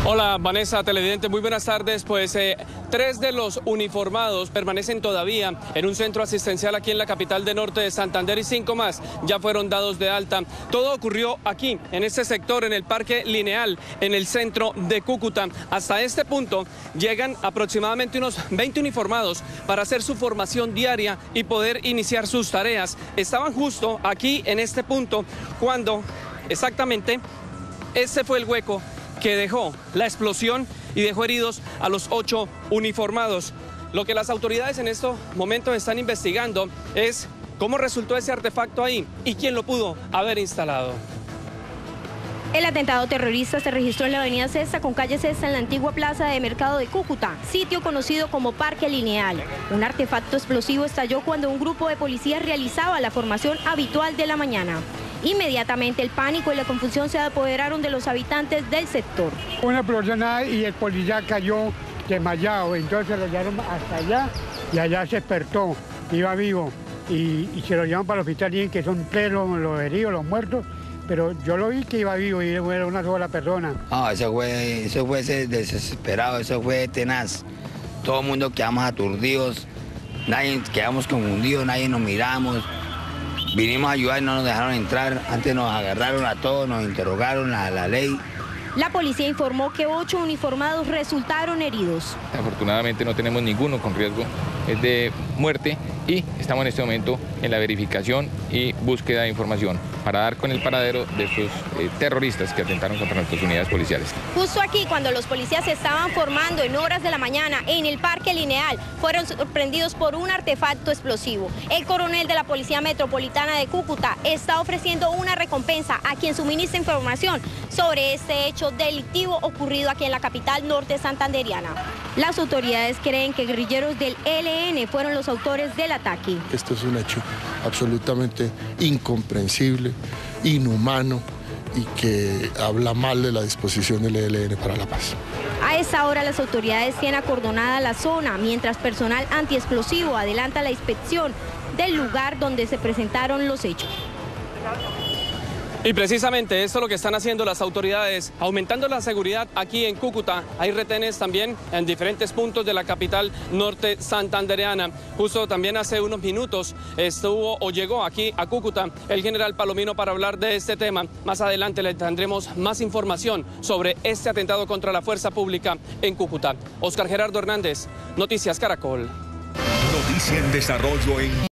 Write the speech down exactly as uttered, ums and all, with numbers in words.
Hola Vanessa, televidente, muy buenas tardes. Pues eh, tres de los uniformados permanecen todavía en un centro asistencial aquí en la capital de Norte de Santander y cinco más ya fueron dados de alta. Todo ocurrió aquí, en este sector, en el Parque Lineal, en el centro de Cúcuta. Hasta este punto llegan aproximadamente unos veinte uniformados para hacer su formación diaria y poder iniciar sus tareas. Estaban justo aquí en este punto cuando exactamente ese fue el hueco que dejó la explosión y dejó heridos a los ocho uniformados. Lo que las autoridades en estos momentos están investigando es cómo resultó ese artefacto ahí y quién lo pudo haber instalado. El atentado terrorista se registró en la avenida Sexta con calle Sexta en la antigua plaza de mercado de Cúcuta, sitio conocido como Parque Lineal. Un artefacto explosivo estalló cuando un grupo de policías realizaba la formación habitual de la mañana. Inmediatamente el pánico y la confusión se apoderaron de los habitantes del sector. Una explosión ahí y el policía cayó desmayado, entonces lo llevaron hasta allá y allá se despertó, iba vivo y, y se lo llevan para el hospital y que son tres los, los heridos, los muertos, pero yo lo vi que iba vivo y era una sola persona. No, eso fue, eso fue desesperado, eso fue tenaz. Todo el mundo quedamos aturdidos, nadie quedamos confundidos, nadie nos miramos. Vinimos a ayudar y no nos dejaron entrar, antes nos agarraron a todos, nos interrogaron a la ley. La policía informó que ocho uniformados resultaron heridos. Afortunadamente no tenemos ninguno con riesgo de muerte y estamos en este momento en la verificación y búsqueda de información para dar con el paradero de estos eh, terroristas que atentaron contra nuestras unidades policiales. Justo aquí, cuando los policías se estaban formando en horas de la mañana en el Parque Lineal, fueron sorprendidos por un artefacto explosivo. El coronel de la Policía Metropolitana de Cúcuta está ofreciendo una recompensa a quien suministre información sobre este hecho delictivo ocurrido aquí en la capital norte santanderiana. Las autoridades creen que guerrilleros del E L N fueron los autores del ataque. Esto es un hecho absolutamente incomprensible, inhumano y que habla mal de la disposición del E L N para la paz. A esta hora las autoridades tienen acordonada la zona, mientras personal antiexplosivo adelanta la inspección del lugar donde se presentaron los hechos. Y precisamente esto es lo que están haciendo las autoridades, aumentando la seguridad aquí en Cúcuta. Hay retenes también en diferentes puntos de la capital norte santandereana. Justo también hace unos minutos estuvo o llegó aquí a Cúcuta el general Palomino para hablar de este tema. Más adelante le tendremos más información sobre este atentado contra la fuerza pública en Cúcuta. Oscar Gerardo Hernández, Noticias Caracol. Noticia en desarrollo en